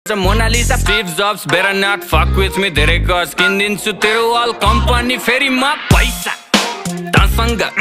Mona Lisa, Steve Jobs, better not fuck with me. धेरै गज किनिदिन्छु तेरो all company फेरि म पैसा तसँग